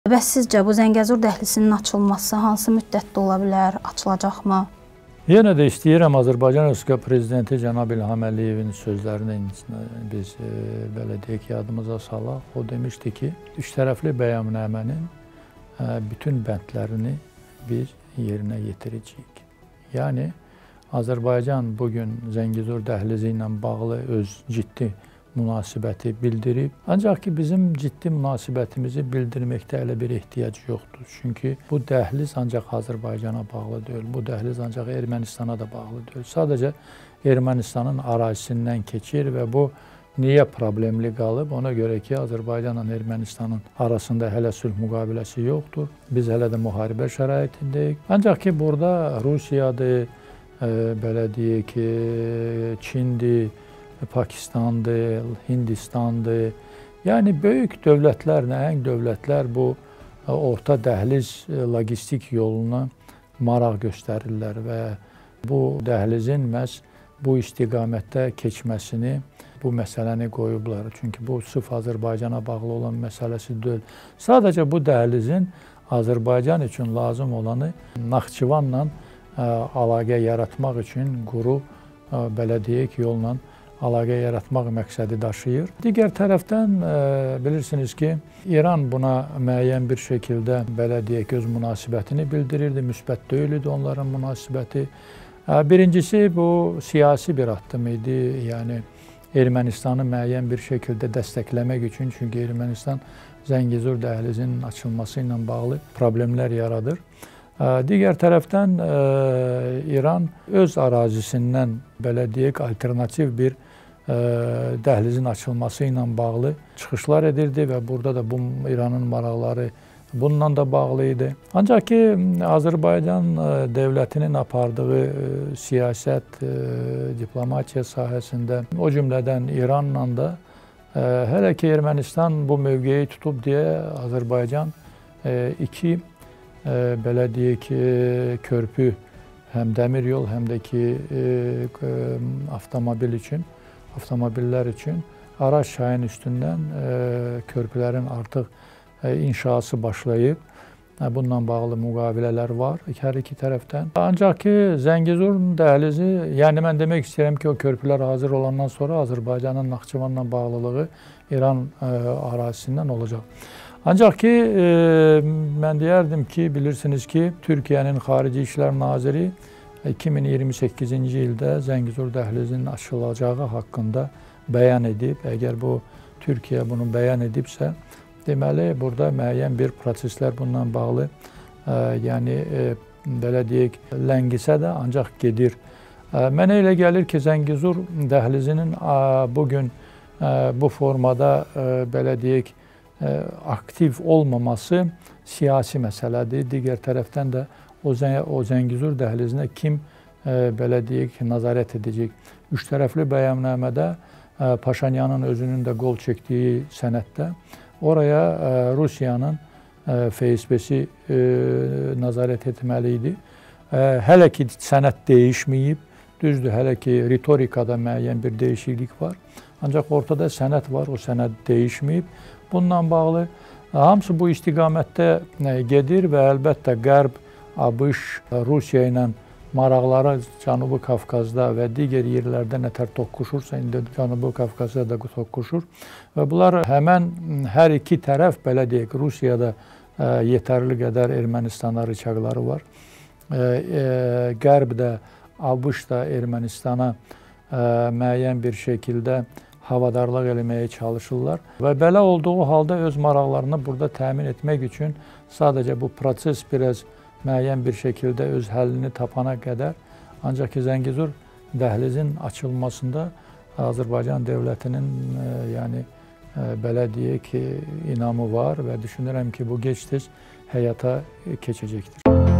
Bəs sizcə bu Zəngəzur dəhlizinin açılması hansı müddətdə ola bilər, açılacaqmı? Yenə də istəyirəm Azərbaycan Respublikası Prezidenti cənab İlham Əliyevin sözlərini biz belə deyək yadımıza salaq. O demişdi ki, üçtərəfli bəyannamənin bütün bəndlərini biz yerinə yetirəcəyik. Yəni Azərbaycan bugün Zəngəzur dəhlizi ilə bağlı öz ciddi münasibəti bildirib. Ancaq ki, bizim ciddi münasibətimizi bildirməkdə elə bir ehtiyac yoxdur. Çünki bu dəhliz ancaq Azərbaycana bağlı deyil, bu dəhliz ancaq Ermənistana da bağlı deyil. Sadəcə Ermənistanın ərazisindən keçir və bu niyə problemli qalıb? Ona görə ki, Azərbaycanla Ermənistanın arasında hələ sülh müqaviləsi yoxdur. Biz hələ də müharibə şəraitindəyik. Ancaq ki, burada Rusiyadır, belə deyək ki, Çindir, Pakistandır, Hindistandır. Yəni, böyük dövlətlər, nəhəng dövlətlər bu orta dəhliz logistik yoluna maraq göstərirlər və bu dəhlizin məhz bu istiqamətdə keçməsini, bu məsələni qoyublar. Çünki bu sırf Azərbaycana bağlı olan məsələsi deyil. Sadəcə bu dəhlizin Azərbaycan üçün lazım olanı Naxçıvanla əlaqə yaratmaq üçün quru, belə deyək, yolla əlaqə yaratmaq məqsədi daşıyır. Digər tərəfdən bilirsiniz ki, İran buna müəyyən bir şəkildə, belə deyək, öz münasibətini bildirirdi, müsbət deyil idi onların münasibəti. Birincisi, bu siyasi bir addım idi, yəni Ermənistanı müəyyən bir şəkildə dəstəkləmək üçün, çünki Ermənistan Zəngəzur dəhlizinin açılması ilə bağlı problemlər yaradır. Digər tərəfdən İran öz ərazisindən, belə deyək, alternativ bir dəhlizin açılması ilə bağlı çıxışlar edirdi və burada da bu İranın maraqları bununla da bağlı idi. Ancaq ki, Azərbaycan dövlətinin apardığı siyasət, diplomatiya sahəsində, o cümlədən İranla da hələ ki, Ermənistan bu mövqeyi tutub deyə Azərbaycan iki, belə deyək ki, körpü, həm dəmir yol, həm də ki, avtomobillər üçün Araz çayının üstündən körpülərin artıq inşası başlayıb. Bununla bağlı müqavilələr var hər iki tərəfdən. Ancaq ki, Zəngəzur dəhlizi, yəni mən demək istəyirəm ki, o körpülər hazır olandan sonra Azərbaycanın Naxçıvanla bağlılığı İran ərazisindən olacaq. Ancaq ki, mən deyərdim ki, bilirsiniz ki, Türkiyənin Xarici İşlər Naziri 2028-ci ildə Zəngəzur dəhlizinin açılacağı haqqında bəyan edib. Əgər bu Türkiyə bunu bəyan edibsə, deməli, burada müəyyən bir proseslər bununla bağlı, yəni, belə deyək, ləngisə də ancaq gedir. Mənə elə gəlir ki, Zəngəzur dəhlizinin bugün bu formada, belə deyək, aktiv olmaması siyasi məsələdir. Digər tərəfdən də o Zəngəzur dəhlizinə kim, belə deyək, nəzarət edəcək? Üçtərəfli bəyannamədə Paşinyanın özünün də qol çəkdiyi sənəddə oraya Rusiyanın FSB-si nəzarət etməli idi. Hələ ki, sənəd dəyişməyib, düzdür, hələ ki, ritorikada müəyyən bir dəyişiklik var. Ancaq ortada sənəd var, o sənəd dəyişməyib. Bununla bağlı hamısı bu istiqamətdə gedir və əlbəttə Qərb, ABŞ, Rusiya ilə maraqları Cənubi Qafqazda və digər yerlərdə nətər toqquşursa, indi Cənubi Qafqazda da toqquşur. Və bunlar həmən hər iki tərəf, belə deyək, Rusiyada yetərli qədər Ermənistana rıçaqları var. Qərb də, ABŞ da Ermənistana müəyyən bir şəkildə havadarlıq eləməyə çalışırlar. Və belə olduğu halda öz maraqlarını burada təmin etmək üçün sadəcə bu proses biraz müəyyən bir şəkildə öz həllini tapana qədər, ancaq ki, Zəngəzur dəhlizin açılmasında Azərbaycan dövlətinin, yəni, belə deyək ki, inamı var və düşünürəm ki, bu gec-tez həyata keçəcəkdir.